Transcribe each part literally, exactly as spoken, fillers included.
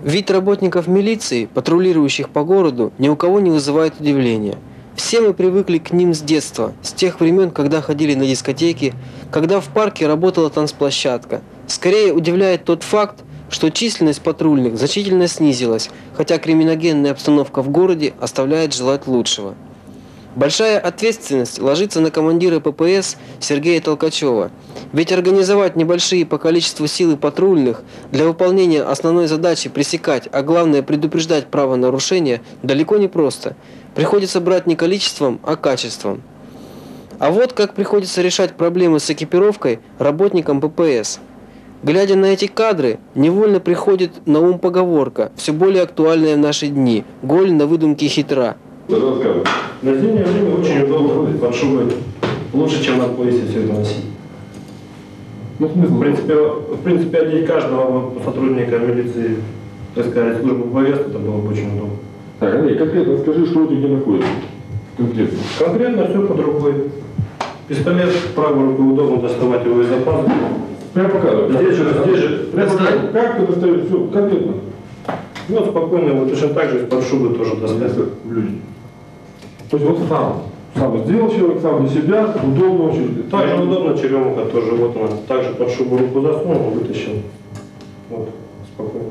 Вид работников милиции, патрулирующих по городу, ни у кого не вызывает удивления. Все мы привыкли к ним с детства, с тех времен, когда ходили на дискотеки, когда в парке работала танцплощадка. Скорее удивляет тот факт, что численность патрульных значительно снизилась, хотя криминогенная обстановка в городе оставляет желать лучшего. Большая ответственность ложится на командира ППС Сергея Толкачева, ведь организовать небольшие по количеству силы патрульных для выполнения основной задачи пресекать, а главное предупреждать правонарушения далеко не просто. Приходится брать не количеством, а качеством. А вот как приходится решать проблемы с экипировкой работникам ППС. Глядя на эти кадры, невольно приходит на ум поговорка, все более актуальная в наши дни: голь на выдумке хитра. На зимнее время очень удобно ходить под шубой. Лучше, чем на поясе все это носить. Ну, в принципе, в принципе, одеть каждого сотрудника милиции, так сказать, службы повестки, это было бы очень удобно. Так, Андрей, конкретно скажи, что это где находится? Конкретно. Конкретно все под рукой. Пистолет правой рукой удобно доставать его из-за пазухи. Прямо показывай. Здесь же, здесь же. Прямо показывай. Как ты достаешь? Все, конкретно. Ну, спокойно, вот точно так же из-под шубы тоже достать. Люди. То есть вот сам, сам сделал человек, сам для себя, удобно очень. Также удобно, черемуха тоже, вот она, также под шубу руку засунул, вытащил. Вот, спокойно.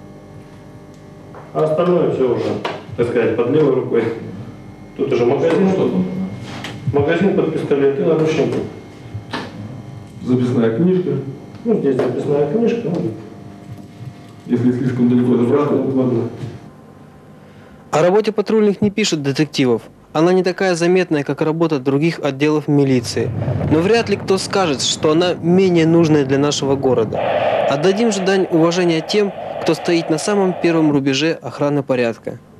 А остальное все уже, так сказать, под левой рукой. Тут уже магазин, что-то. Магазин под пистолет и наручники. Записная книжка. Ну, здесь записная книжка. Ну, если слишком далеко забраться. О работе патрульных не пишут детективов. Она не такая заметная, как работа других отделов милиции. Но вряд ли кто скажет, что она менее нужная для нашего города. Отдадим же дань уважения тем, кто стоит на самом первом рубеже охраны порядка.